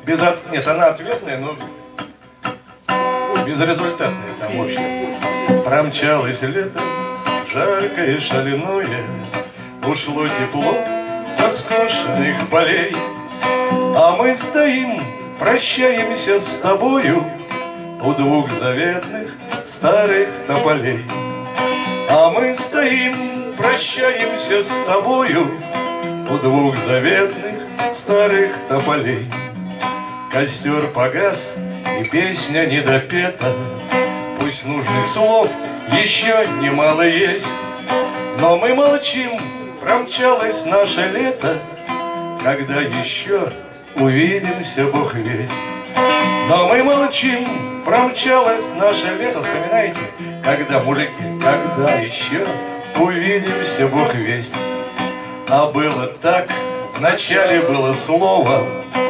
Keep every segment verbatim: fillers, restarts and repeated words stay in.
Без от... Нет, она ответная, но безрезультатная там, в общем. Промчалось лето, жаркое, шаленое, ушло тепло со скошенных полей. А мы стоим, прощаемся с тобою у двух заветных старых тополей. А мы стоим, прощаемся с тобою у двух заветных старых тополей. Костер погас, и песня недопета, пусть нужных слов еще немало есть, но мы молчим, промчалось наше лето, когда еще увидимся, Бог весть. Но мы молчим, промчалось наше лето, вспоминаете, когда, мужики, когда еще увидимся, Бог весть. А было так, вначале было слово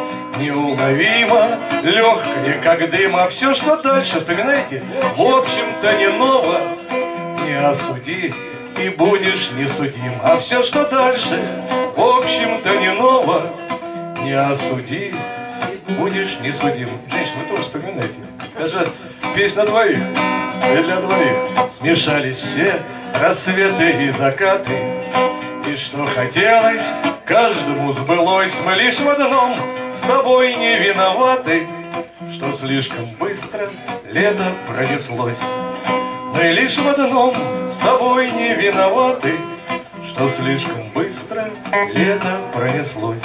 неуловимо, легкое, как дым, а все, что дальше, вспоминаете, в общем-то не ново. Не осуди, и будешь не судим, а все, что дальше, в общем-то не ново. Не осуди, будешь не судим. Женщины, вы тоже вспоминайте. Это же песня на двоих, и для двоих. Смешались все рассветы и закаты, и что хотелось, каждому сбылось. Мы лишь в одном с тобой не виноваты, что слишком быстро лето пронеслось. Мы лишь в одном с тобой не виноваты, что слишком быстро лето пронеслось.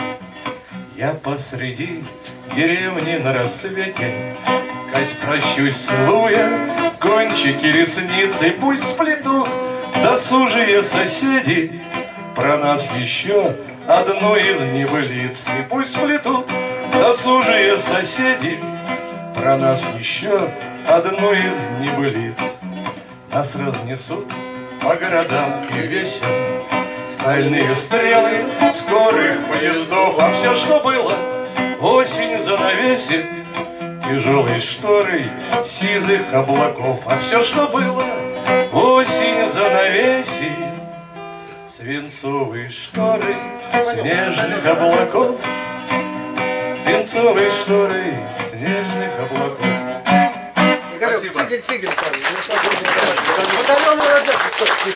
Я посреди деревни на рассвете, Кать, прощусь, целуя кончики ресниц, и пусть сплетут досужие соседи про нас еще одну из небылиц. И пусть сплетут досужие соседи про нас еще одну из небылиц. Нас разнесут по городам и весям стальные стрелы скорых поездов, а все, что было, осень занавесит тяжелой шторой сизых облаков. А все, что было, осень занавесит свинцовой шторой снежных облаков, свинцовой шторой снежных облаков. Спасибо.